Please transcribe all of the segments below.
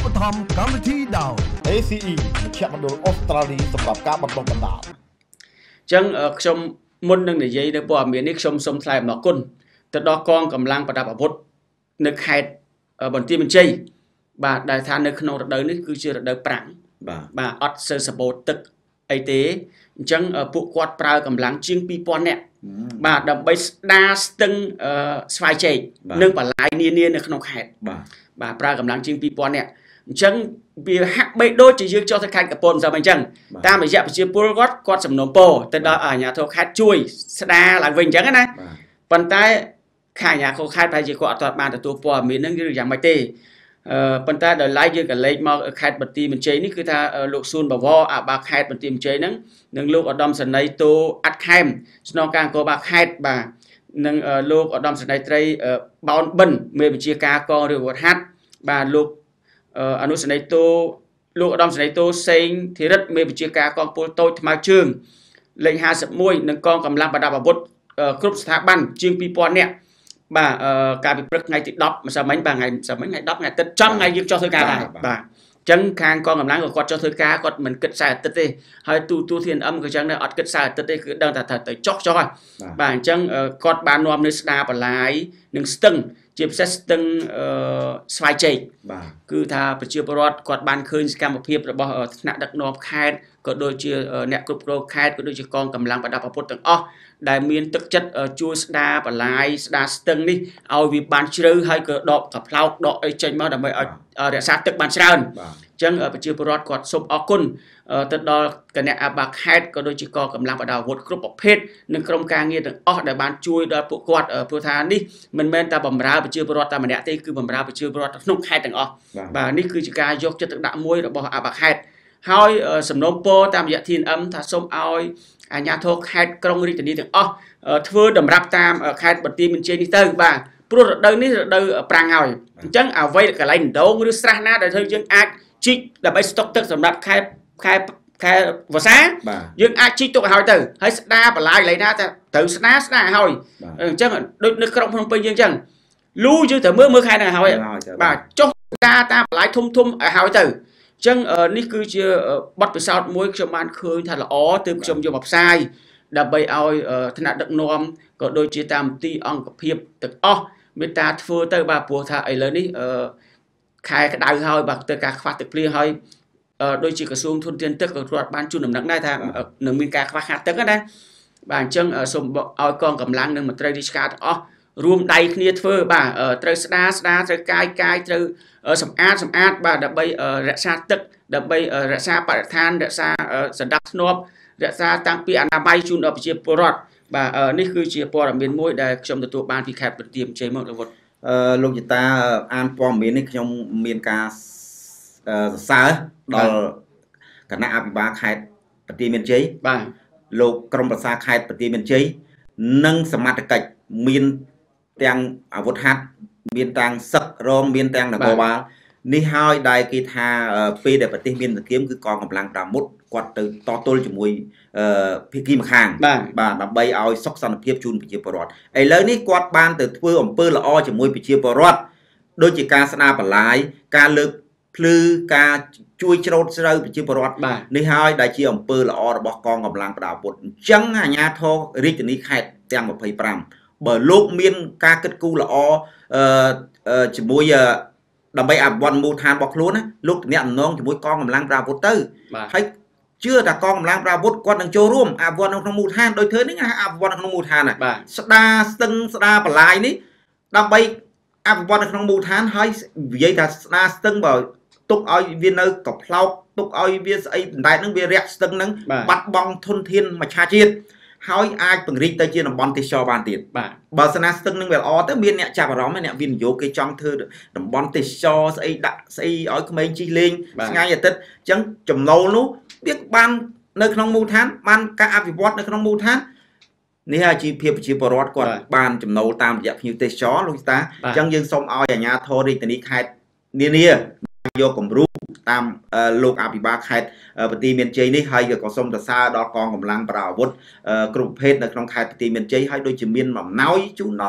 បត្ថម្ភកម្មវិធីដោយ ACE មជ្ឈមណ្ឌលអូស្ត្រាលីសម្រាប់ការបណ្តុះបណ្តាលចឹងខ្ញុំមុននឹងនិយាយនៅព័ត៌មាននេះខ្ញុំសូមថ្លែងអំណរគុណទៅដល់កងកម្លាំងប្រដាប់អាវុធនៅខេត្តបន្ទាយមានជ័យបាទដែលថានៅក្នុងរដូវនេះគឺជារដូវប្រាំងបាទអត់សូវសម្បូរទឹកអីទេអញ្ចឹងពួកគាត់ប្រើកម្លាំងជាង 2000 នាក់បាទដើម្បីស្ដារស្ទឹងស្វាយជែកនិងបន្លាយនានានៅក្នុងខេត្តបាទប្រើកម្លាំងជាង 2000 នាក់អញ្ចឹងវាហាក់បីដូចជាយើងចុះទៅខេត្តកំពតមិនសមអញ្ចឹងតាមរយៈប្រជាពលគាត់សំណូមពរទៅដល់អាជ្ញាធរខេត្តជួយស្ដារឡើងវិញអញ្ចឹងណាប៉ុន្តែខាងអាជ្ញាធរខេត្តប្រហែលជាគាត់អត់ទាន់បានទទួលព័ត៌មានហ្នឹងឬយ៉ាងម៉េចទេប៉ុន្តែដោយឡែកយើងក៏លេខមកខេត្តបន្ទាយមានជ័យនេះគឺថាលោកសួនបវរអាបាខេត្តបន្ទាយមានជ័យហ្នឹងនិងលោកឧត្តមសេនីយ៍តូអាត់ខេមស្នងការអង្គរបាលខេត្តបាទនិងលោកឧត្តមសេនីយ៍ត្រីបោនបិនមេបញ្ជាការកងរាជអាវុធហត្ថបាទលោកអនុសេនីយ៍តូលោកឧត្តមសេនីយ៍តូសេងធីរិទ្ធមេបញ្ជាការកងពលតូចថ្មើរជើងលេខ51និងកងកម្លាំងប្រដាប់អាវុធគ្រប់ស្ថាប័នជាង 2000 នាក់បាទកាលពីព្រឹកថ្ងៃទី10ម្សិលមិញបាទថ្ងៃ10ថ្ងៃអាទិត្យចំថ្ងៃយើងចុះធ្វើការដែរបាទអញ្ចឹងខាងកងកម្លាំងក៏គាត់ចុះធ្វើការគាត់មិនគិតខ្សែអាទិត្យទេហើយទូ TNM ក៏អញ្ចឹងដែរអត់គិតខ្សែអាទិត្យទេគឺដឹងតែទៅចុះហើយបាទអញ្ចឹងគាត់បាននាំនៅស្ដារបន្លាយនិងស្ទឹងជាពិសេសស្ទឹងស្វាយជែកបាទគឺថាប្រជាពលរដ្ឋគាត់បានឃើញសកម្មភាពរបស់ថ្នាក់ដឹកនាំខេត្តក៏ដូចជាអ្នកគ្រប់គ្រងខេត្តក៏ដូចជាកងកម្លាំងប្រដាប់អាវុធទាំងអស់ដែលមានទឹកចិត្តជួយស្ដារបន្លាយស្ដារស្ទឹងនេះឲ្យវាបានជ្រៅហើយក៏ដកកផ្លោកដកអីចេញមកដើម្បីឲ្យរក្សាទឹកបានច្រើនអញ្ចឹងប្រជាពលរដ្ឋគាត់សូមអរគុណទៅដល់គណៈអាបាខេត្តក៏ដូចជាកងកម្លាំងប្រដាប់អាវុធគ្រប់ប្រភេទនិងក្រុមការងារទាំងអស់ដែលបានជួយដល់ពួកគាត់ព្រោះថានេះមិនមែនតែបម្រើប្រជាពលរដ្ឋតែម្នាក់ទេគឺបម្រើប្រជាពលរដ្ឋក្នុងខេត្តទាំងអស់បាទនេះគឺជាការយកចិត្តទុកដាក់មួយរបស់អាបាខេត្តហើយសំណូមពរតាមរយៈ TNM ថាសូមឲ្យអាជ្ញាធរខេត្តក្រុងរាជធានីទាំងអស់ធ្វើតម្រាប់តាមខេត្តបន្ទាយមានជ័យនេះទៅបាទព្រោះរដូវនេះរដូវប្រាំងហើយអញ្ចឹងអ្វីកន្លែងដងឬស្រះណាដែលយើងអាចជីកដើម្បីស្តុកទឹកសម្រាប់ខែវស្សាយើងអាចជីកទុកឲ្យហើយទៅហើយស្ដារបន្លាយកន្លែងណាតែត្រូវស្ដារឲ្យហើយអញ្ចឹងដូចនៅក្រុងភ្នំពេញយើងអញ្ចឹងលូយើងត្រូវមើលខែហ្នឹងឲ្យហើយបាទចុះការតាមបន្លាយធំឲ្យហើយទៅអញ្ចឹងនេះគឺជាបទពិសោធន៍មួយខ្ញុំបានឃើញថាល្អទើបខ្ញុំយកមកផ្សាយដើម្បីឲ្យថ្នាក់ដឹកនាំក៏ដូចជាតាមទីអង្គភាពទាំងអស់មេត្តាធ្វើទៅបាទព្រោះថាឥឡូវនេះខែក្តៅហើយបាទទៅការខ្វះទឹកភ្លៀងហើយដូចជាក្រសួងធនធានទឹកក៏គាត់បានជូនដំណឹងដែរថានឹងមានការខ្វះខាតទឹកណាបាទអញ្ចឹងសូមឲ្យកងកម្លាំងនិងមន្ត្រីរាជការទាំងអស់រួមដៃគ្នាធ្វើបាទត្រូវស្ដារត្រូវកាយត្រូវសម្អាតបាទដើម្បីរក្សាទឹកដើម្បីរក្សាបរិស្ថានរក្សាសណ្ដាប់ធ្នាប់រក្សាតាំងពីអនាម័យជូនដល់ប្រជាពលរដ្ឋបាទនេះគឺជាព័ត៌មានមួយដែលខ្ញុំទទួលបានពីខេត្តបន្ទាយមានជ័យមកលោកវត្តលោកយតាអានព័ត៌មាននេះខ្ញុំមានការសរសើរដល់គណៈអភិបាលខេត្តបន្ទាយមានជ័យបាទលោកក្រុមប្រឹក្សាខេត្តបន្ទាយមានជ័យនិងសមត្ថកិច្ចមានទាំងអាវុធហត្ថមានទាំងសឹករងមានទាំងនគរបាលនេះហើយដែលគេថាពេលដែលប្រទេសមានសង្គ្រាមគឺកងកម្លាំងប្រាមុតគាត់ទៅតទល់ជាមួយភាគីម្ខាងបាទដើម្បីឲ្យសុខសន្តិភាពជូនប្រជាពលរដ្ឋឥឡូវនេះគាត់បានទៅធ្វើអំពើល្អជាមួយប្រជាពលរដ្ឋដូចជាការស្ដារបន្លាយការលើកភ្លឺការជួយច្រូតស្រូវប្រជាពលរដ្ឋនេះហើយដែលជាអំពើល្អរបស់កងកម្លាំងប្រដាប់អាវុធអញ្ចឹងអាជ្ញាធររាជធានីខេត្តទាំង25បើលោកមានការគិតគូរល្អជាមួយដើម្បីអភិវឌ្ឍមូលដ្ឋានរបស់ខ្លួនណាលោកតំណងជាមួយកងកម្លាំងប្រដាប់អាវុធទៅហើយជឿថាកងកម្លាំងប្រដាប់អាវុធគាត់នឹងចូលរួមអភិវឌ្ឍនៅក្នុងមូលដ្ឋានដូចធ្វើនេះអភិវឌ្ឍនៅក្នុងមូលដ្ឋានស្ដារស្ទឹងស្ដារបន្លាយនេះដើម្បីអភិវឌ្ឍនៅក្នុងមូលដ្ឋានហើយនិយាយថាស្ដារស្ទឹងបើទុកឲ្យវានៅកផ្លោកទុកឲ្យវាស្អីបណ្ដែតនឹងវារាក់ស្ទឹងនឹងបាត់បង់ធនធានមច្ឆជាតិហើយអាចពង្រីកទៅជាតំបន់ទេសចរបានទៀតបើសិនណាស្ទឹងនឹងវាល្អទៅមានអ្នកចាប់អារម្មណ៍អ្នកវិនិយោគគេចង់ធ្វើតំបន់ទេសចរស្អីដាក់ស្អីឲ្យក្មេងជិះលេងថ្ងៃអាទិត្យអញ្ចឹងចំណូលនោះវាបាននៅក្នុងមូលដ្ឋានបានការអភិវឌ្ឍនៅក្នុងមូលដ្ឋាននេះហើយជីវភាពប្រជាពលរដ្ឋគាត់បានចំណូលតាមរយៈភ្ញៀវទេសចរលោកតាអញ្ចឹងយើងសូមឲ្យអាជ្ញាធររាជធានីខេត្តនានាយកគំរូតាមលោកអភិបាលខេត្តបន្ទាយមានជ័យនេះហើយក៏សូមសរសើរដល់កងកម្លាំងប្រដាប់អាវុធគ្រប់ប្រភេទនៅក្នុងខេត្តបន្ទាយមានជ័យហើយដូចជាមានអំណោយជូនដល់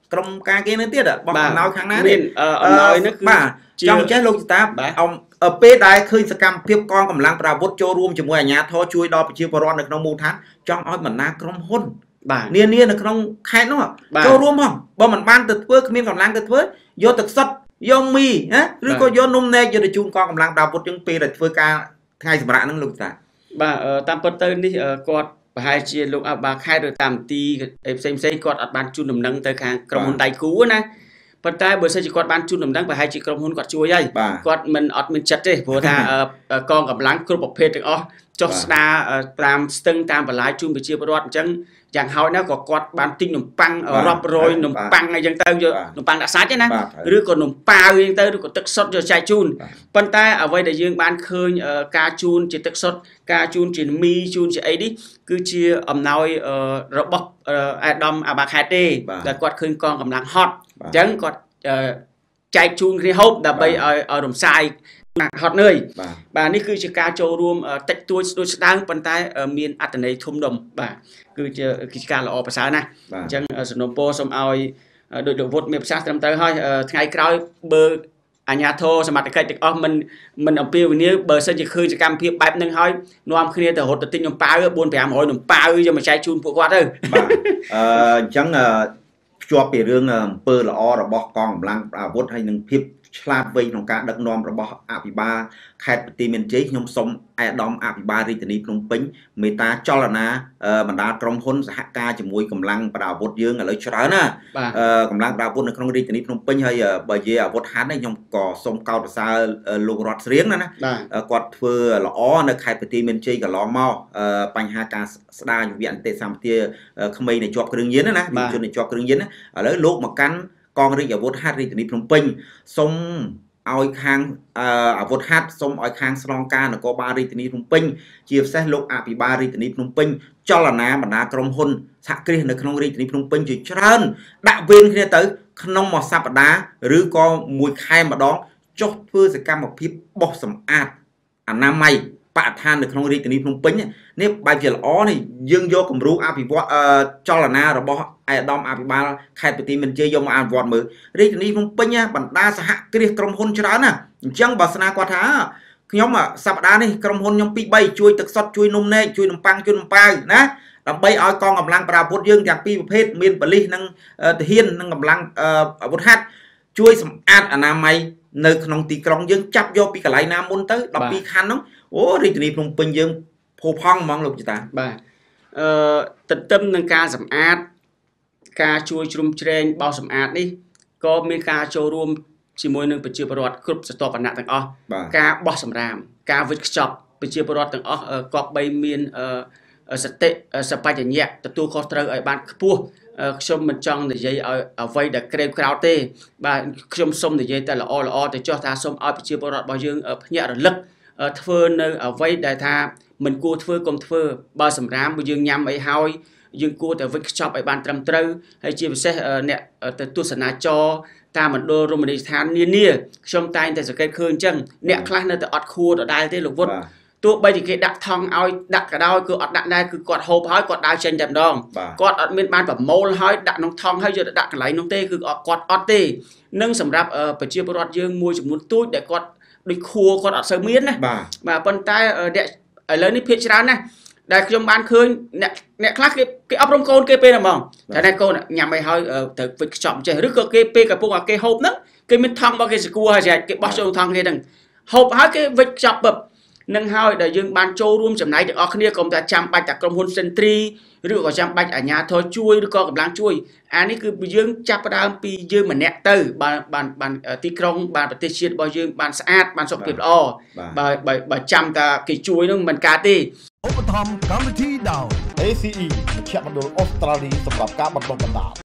ក្រុមការងារនឹងទៀតបងអំណោយខាងណាមានអំណោយនេះគឺបាទចង់ចេះលោកតាពេលដែលឃើញសកម្មភាពកងកម្លាំងប្រអាវុធចូលរួមជាមួយអាជ្ញាធរជួយដល់ប្រជាពលរដ្ឋនៅក្នុងមូលដ្ឋានចង់ឲ្យបណ្ដាក្រុមហ៊ុននានានៅក្នុងខេត្តនោះចូលរួមផងបើមិនបានទៅធ្វើគ្មានកម្លាំងទៅធ្វើយកទឹកសុទ្ធយកមីណាឬក៏យកនំនែកយកទៅជូនកងកម្លាំងប្រអាវុធយើងពេលដែលធ្វើការថ្ងៃសម្រាប់ហ្នឹងលោកតាបាទតាមពិតទៅនេះគាត់ប្រហែលជាលោកអបាខេត្តឬតាមទីផ្សេងគាត់អត់បានជូនដំណឹងទៅខាងក្រុមហ៊ុនដៃគូណាប៉ុន្តែបើសិនជាគាត់បានជូនដំណឹងប្រហែលជាក្រុមហ៊ុនគាត់ជួយហើយគាត់មិនអត់មានចិត្តទេព្រោះថាកងកម្លាំងគ្រប់ប្រភេទទាំងអស់ចុះស្ដារតាមស្ទឹងតាមបន្លាយជូនប្រជាពលរដ្ឋអញ្ចឹងយ៉ាងហោចណាស់ក៏គាត់បានទិញនំប៉័ងរាប់រយនំប៉័ងអីចឹងទៅយកនំប៉័ងដាក់សាច់ណាឬក៏នំប៉ាវអីទៅឬក៏ទឹកសុទ្ធយកចែកជូនប៉ុន្តែអ្វីដែលយើងបានឃើញការជូនជាទឹកសុទ្ធការជូនជាមីជូនជាអីនេះគឺជាអំណោយរបស់អាដាមអាបាខេតទេដែលគាត់ឃើញកងកម្លាំងហត់អញ្ចឹងគាត់ចែកជូនគ្នាហូបដើម្បីឲ្យរំសាយហត់នឿយបាទនេះគឺជាការចូលរួមតិចតួចដូចស្ដើងប៉ុន្តែមានអត្ថន័យធំដុំបាទគឺជាការល្អប្រសើរណាស់អញ្ចឹងសំណូមពរសូមឲ្យដោយលោកវុទ្ធមានប្រសាសន៍ត្រឹមត្រូវហើយថ្ងៃក្រោយបើអាជ្ញាធរសមត្ថកិច្ចទាំងអស់មិនអំពាវនាវបើសិនជាឃើញសកម្មភាពបែបហ្នឹងហើយនាំគ្នាទៅរត់ទៅទិញនំប៉ាវ 4-500 នំប៉ាវយកមកចែកជូនពួកគាត់ទៅបាទអញ្ចឹងភ្ជាប់ពីរឿងអំពើល្អរបស់កងកម្លាំងអាវុធហើយនឹងភាពឆ្លាតវៃក្នុងការដឹកនាំរបស់អភិបាលខេត្តបន្ទាយមានជ័យខ្ញុំសូមអាដាមអភិបាលរាជធានីភ្នំពេញមេត្តាចលនាបណ្ដាក្រុមហ៊ុនសហការជាមួយកម្លាំងប្រដាប់អាវុធយើងឥឡូវច្រើនណាកម្លាំងប្រដាប់អាវុធនៅក្នុងរាជធានីភ្នំពេញហើយបើនិយាយអាវុធហត្ថនេះខ្ញុំក៏សូមកោតសរសើរលោករតស្រៀងណាគាត់ធ្វើល្អនៅខេត្តបន្ទាយមានជ័យកន្លងមកបញ្ហាការស្ដារយុវអន្តេសម្បទាក្មេងនៃជាប់គ្រឿងញៀនណាយុវជននៃជាប់គ្រឿងញៀនណាឥឡូវលោកមកកាន់កងរាជអាវុធហត្ថរាជធានីភ្នំពេញសូមឲ្យខាងអាវុធហត្ថសូមឲ្យខាងស្នងការនគរបាលរាជធានីភ្នំពេញជាពិសេសលោកអភិបាលរាជធានីភ្នំពេញចលនាបណ្ដាក្រុមហ៊ុនសហគ្រាសនៅក្នុងរាជធានីភ្នំពេញជាច្រើនដាក់វេនគ្នាទៅក្នុងមួយសប្តាហ៍ឬក៏មួយខែម្ដងចុះធ្វើសកម្មភាពបោសសម្អាតអនាម័យបរិស្ថាននៅក្នុងរាជធានីភ្នំពេញនេះបែបជាល្អនេះយើងយកគំរូអភិវឌ្ឍចលនារបស់អាដាមអភិបាលខេត្តបន្ទាយមានជ័យយកមកអនុវត្តមើលរាជធានីភ្នំពេញបណ្ដាសហគ្រាសក្រុមហ៊ុនច្រើនណាអញ្ចឹងបើស្នើគាត់ថាខ្ញុំសប្តាហ៍នេះក្រុមហ៊ុនខ្ញុំ 2-3 ជួយទឹកសុទ្ធជួយនំនែកជួយនំប៉័ងជួយនំប៉ាវណាដើម្បីឲ្យកងកម្លាំងប្រដាប់អាវុធយើងទាំងពីរប្រភេទមានប៉ូលីសនិងទាហាននិងកម្លាំងអាវុធហត្ថជួយសម្អាតអនាម័យនៅក្នុងទីក្រុងយើងចាប់យកពីកន្លែងណាមុនទៅ12ខណ្ឌហ្នឹងអូរាជធានីភ្នំពេញយើងផូរផង់ហ្មងលោកតាបាទទន្ទឹមនឹងការសម្អាតការជួយជ្រោមជ្រែងបោសសម្អាតនេះក៏មានការចូលរួមជាមួយនឹងប្រជាពលរដ្ឋគ្រប់ស្រទាប់វណ្ណៈទាំងអស់ការបោះសម្រាមការវិច្ខ្ចប់ប្រជាពលរដ្ឋទាំងអស់គប្បីមានសតិសបច្ចញ្ញៈទទួលខុសត្រូវឲ្យបានខ្ពស់ខ្ញុំមិនចង់និយាយឲ្យអ្វីដែលក្រេវក្រោតទេបាទខ្ញុំសូមនិយាយតែល្អទៅចុះថាសូមឲ្យប្រជាពលរដ្ឋរបស់យើងភ្ញាក់រលឹកធ្វើនៅអ្វីដែលថាមិនគួរធ្វើកុំធ្វើបើសម្រាមបើយើងញ៉ាំអីហើយយើងគួរតែវិច្ខ្ចប់ឲ្យបានត្រឹមត្រូវហើយជាពិសេសអ្នកទៅទស្សនាចរតាមមណ្ឌលរមណីយដ្ឋាននានាខ្ញុំតែងតែសង្កេតឃើញអញ្ចឹងអ្នកខ្លះនៅតែអត់ខួរដដែលទេលោកវុទ្ធទោះបីជាគេដាក់ថង់ឲ្យដាក់ក៏ដោយគឺអត់ដាក់ដែរគឺគាត់ហូបហើយគាត់ដើរចេញតែម្ដងគាត់អត់មានបានប្រមូលហើយដាក់ក្នុងថង់ហើយយកទៅដាក់កន្លែងនោះទេគឺគាត់អត់ទេនឹងសម្រាប់ប្រជាពលរដ្ឋយើងមួយចំនួនទូចដែលគាត់ដូចខួរគាត់អត់សូវមានណាបាទប៉ុន្តែអ្នកឥឡូវនេះភាគច្រើនណាស់ដែលខ្ញុំបានឃើញអ្នកខ្លះគេអប់រំកូនគេពេលណាហ្មងតែតែកូនញ៉ាំអីហើយត្រូវវិច្ខ្ចប់ចេះឬក៏គេពេលកំពុងឲ្យគេហូបហ្នឹងគេមានថង់របស់គេសគួរហើយគេបោះចូលថង់គេហ្នឹងហូបហើយគេវិច្ខ្ចប់ពឹបនឹងហើយដែលយើងបានចូលរួមចំណែកទាំងអស់គ្នាកុំតែចាំបាច់តែក្រុមហ៊ុនសិនទ្រីឬក៏ចាំបាច់អាជ្ញាធរជួយឬក៏កម្លាំងជួយអានេះគឺយើងចាប់ផ្ដើមពីយើងម្នាក់ទៅបានទីក្រុងបានប្រទេសជាតិរបស់យើងបានស្អាតបានសុខភាពល្អបើចាំតែគេជួយនឹងមិនកើតទេឧបត្ថម្ភកម្មវិធីដោយ ACE មជ្ឈមណ្ឌលអូស្ត្រាលីសម្រាប់ការបណ្តុះបណ្តាល